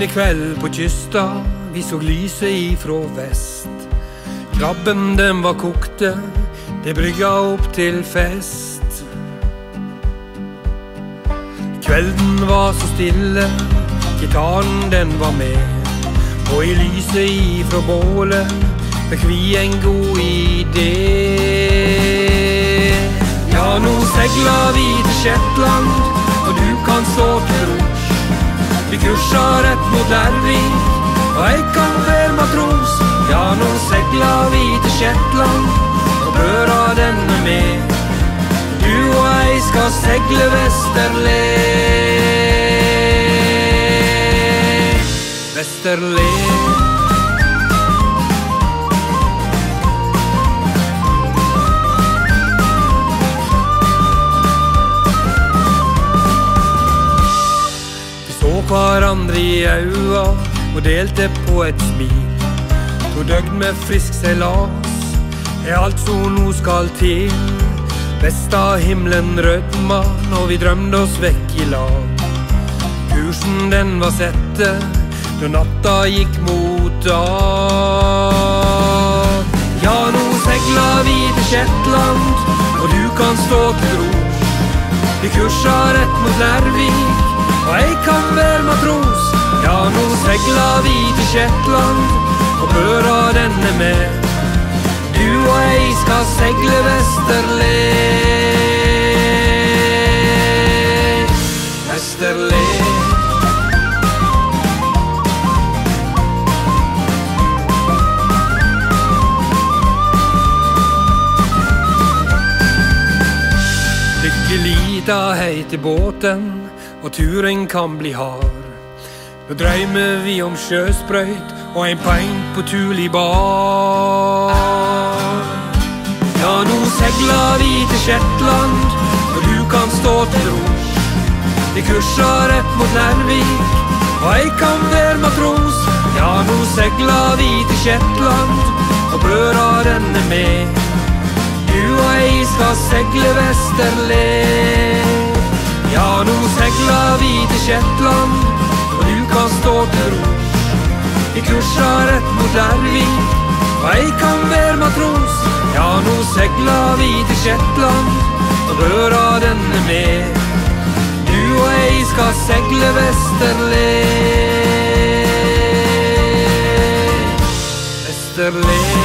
Tidlig kveld på kysta, vi så lyset ifrå vest. Krabben den var kokte, det brygga opp til fest. Kvelden var så stille, gitaren den var med. Og i lyset ifrå bålet fikk vi en god idé. Ja, nå segler vi til Shetland, og du kan stå til rors. Vi kursar rett mot Lærvik, og jeg kan være matros. Ja, nå segler vi til Shetland, og brøra den med. Du og jeg skal segle Vesterle. Vesterle. Vi så hverandre i øya og delte på et smil. 2 døgn med frisk seilas alt som nå skal til. Vest av himmelen rødma når vi drømde oss vekk i lag. Kursen den var sette da natta gikk mot dag. Ja, nå segler vi til Shetland, og du kan stå til rors. Vi kursar rett mot Lærvik, og jeg kan være matros. Ja, nå segler vi til Shetland, og børa den med. Du og jeg skal segle Vesterle. Vesterle. Lita hei til båten, og turen kan bli hard. Nå drømmer vi om sjøsprøyt og en pint på Tuli bar. Ja, nå segler vi til Shetland, og du kan stå til rors. Vi kursar rett mot Lærvik, og jeg kan være matros. Ja, nå segler vi til Shetland, og brøra den med. Du og jeg skal segle Vesterle. Ja, nå segler vi til Shetland, og du kan stå til rors. Vi kursar rett mot Lærvik, og jeg kan være matros. Ja, nå segler vi til Shetland, og børa den med. Du og jeg skal segle Vesterle. Vesterle.